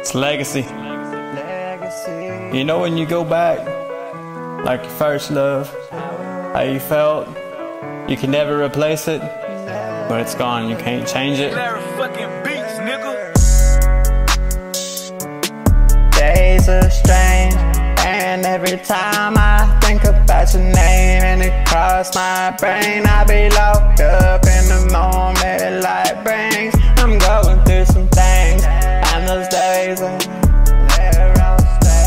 It's legacy. You know when you go back, like your first love, how you felt, you can never replace it, but it's gone, you can't change it. Days are strange, and every time I think about your name and it cross my brain, I be locked up in the moment light brings. I'm going through some things, and those days are they're all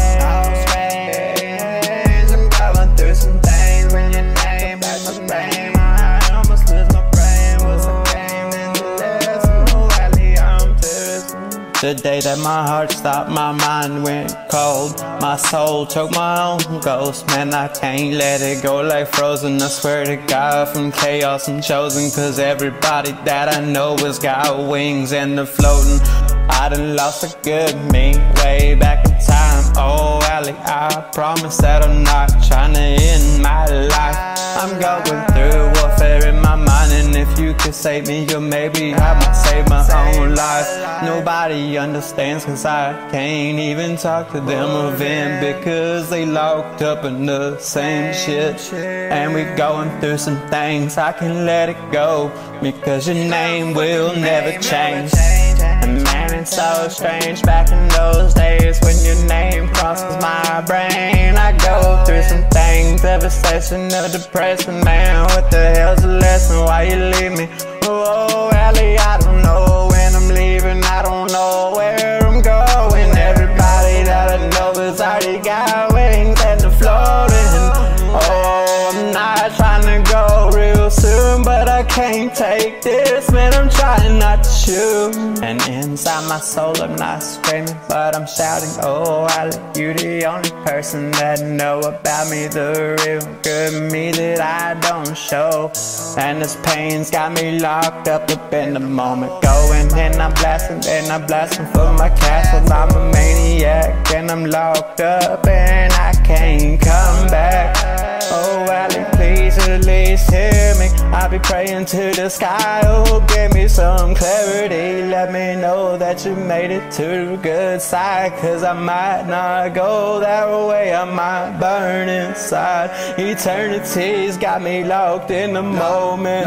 strange. I'm going through some things when your name is my brain. I almost lose my brain. Was a game in the lesson? No alley, I'm thirsty. The day that my heart stopped, my mind went cold. My soul choked my own ghost. Man, I can't let it go like frozen. I swear to God, from chaos I'm chosen. Cause everybody that I know has got wings and they're floating. I done lost a good me way back in time. Oh, Allie, I promise that I'm not trying to end my life. I'm going through warfare in my mind, and if you could save me, you maybe I might save my own life. Nobody understands, cause I can't even talk to them or vent, because they locked up in the same shit. And we going through some things, I can let it go, because your name will never change. And man, it's so strange, back in those days when your name crosses my brain. I go through some things, devastation or depression. Man, what the hell's the lesson? Why you leave me? Oh, Allie, I don't know when I'm leaving, I don't know where I'm going. Everybody that I know has already got wings and they're floating. Oh, I'm not trying to go real soon, but I can't take this, man, I'm trying not to shoot. And inside my soul I'm not screaming, but I'm shouting, oh, Allie, you the only person that know about me, the real good me that I don't show. And this pain's got me locked up in the moment, going and I'm blasting for my castle. I'm a maniac and I'm locked up and I can't come back. Oh, Allie, please at least hear me. I'll be praying to the sky, oh, give me some clarity. Let me know that you made it to the good side, cause I might not go that way, I might burn inside. Eternity's got me locked in the moment.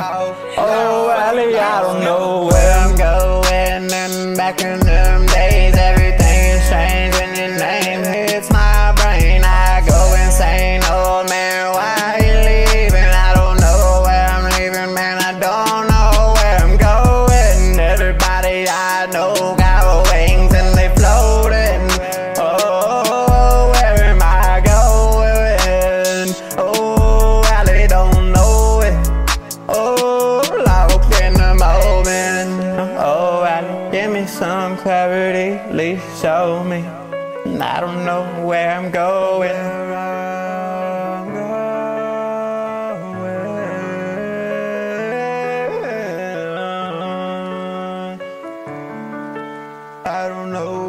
Oh, Allie, I don't know where I'm going, and back in them days everything is strange when your name hits my brain. I go insane, oh man, why you leaving? I don't know where I'm leaving, man, I don't know where I'm going. Everybody I know got wings and they floating. Oh, where am I going? Oh, Allie, don't know it. Oh, locked in the moment. Oh, Allie, give me some clarity, please show me. I don't know where I'm going. I don't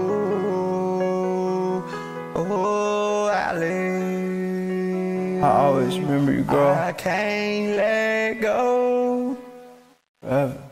know. Oh, Allie, I always remember you, girl. I can't let go forever.